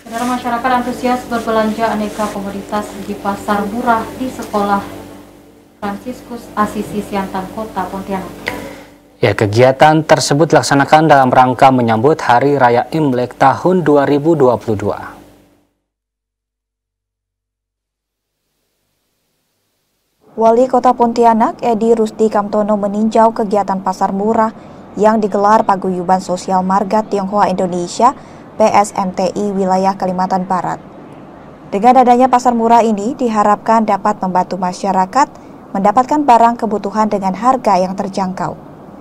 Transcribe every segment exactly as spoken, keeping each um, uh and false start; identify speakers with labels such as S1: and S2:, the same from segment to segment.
S1: Saudara, masyarakat antusias berbelanja aneka komoditas di pasar murah di sekolah Fransiskus Asisi Siantan, Kota Pontianak.
S2: Ya, kegiatan tersebut dilaksanakan dalam rangka menyambut Hari Raya Imlek tahun dua ribu dua puluh dua.
S3: Wali Kota Pontianak, Edi Rusdi Kamtono, meninjau kegiatan pasar murah yang digelar Paguyuban Sosial Marga Tionghoa Indonesia P S M T I wilayah Kalimantan Barat. Dengan adanya pasar murah ini diharapkan dapat membantu masyarakat mendapatkan barang kebutuhan dengan harga yang terjangkau.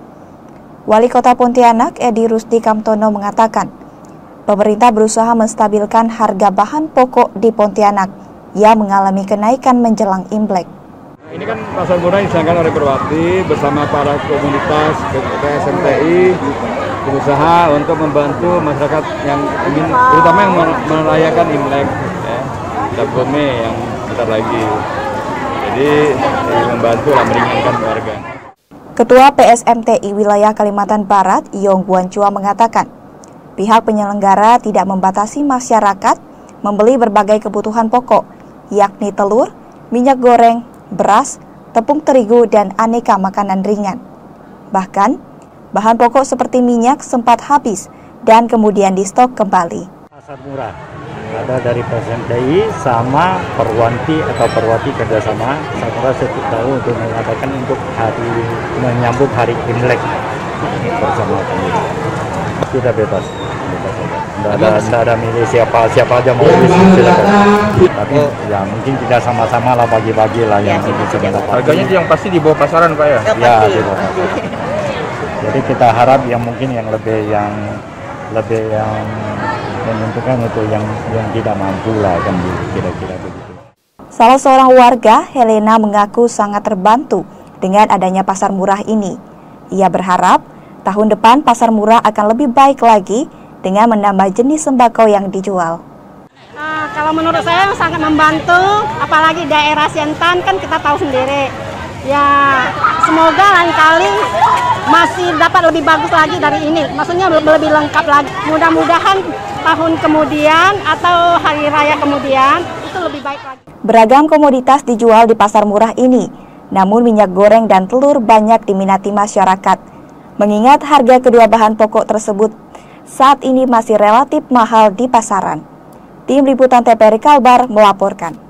S3: Wali Kota Pontianak, Edi Rusdi Kamtono, mengatakan, pemerintah berusaha menstabilkan harga bahan pokok di Pontianak yang mengalami kenaikan menjelang Imlek.
S4: Ini kan pasar murah diselenggarakan oleh Perwati bersama para komunitas P S M T I berusaha untuk membantu masyarakat yang ingin, terutama yang merayakan Imlek, ya, Cap Gome yang bentar lagi. Jadi eh, membantu lah, meringankan warga.
S3: Ketua P S M T I wilayah Kalimantan Barat, Yong Guan Chua, mengatakan, pihak penyelenggara tidak membatasi masyarakat membeli berbagai kebutuhan pokok, yakni telur, minyak goreng, beras, tepung terigu, dan aneka makanan ringan. Bahkan, bahan pokok seperti minyak sempat habis dan kemudian distok kembali.
S5: Pasar murah ada dari P S M T I sama Perwanti atau Perwati kerjasama pasar murah setiap tahun untuk mengadakan untuk hari menyambut hari Imlek bersama kami. Kita bebas. Tidak ada, tidak ada milih siapa siapa aja mau silakan. Tapi ya mungkin kita sama-sama lah bagi-bagi lah yang bisa mendapat.
S4: Harganya yang pasti di bawah pasaran, Pak, ya?
S5: Ya, di bawah pasaran. Jadi kita harap yang mungkin yang lebih yang lebih yang menentukan untuk yang yang tidak mampu lah, kan kira-kira begitu.
S3: Salah seorang warga, Helena, mengaku sangat terbantu dengan adanya pasar murah ini. Ia berharap tahun depan pasar murah akan lebih baik lagi dengan menambah jenis sembako yang dijual.
S6: Nah, kalau menurut saya sangat membantu, apalagi daerah Siantan kan kita tahu sendiri. Ya, semoga lain kali masih dapat lebih bagus lagi dari ini. Maksudnya lebih lengkap lagi. Mudah-mudahan tahun kemudian atau hari raya kemudian itu lebih baik lagi.
S3: Beragam komoditas dijual di pasar murah ini, namun minyak goreng dan telur banyak diminati masyarakat. Mengingat harga kedua bahan pokok tersebut saat ini masih relatif mahal di pasaran. Tim Liputan T V R I Kalbar melaporkan.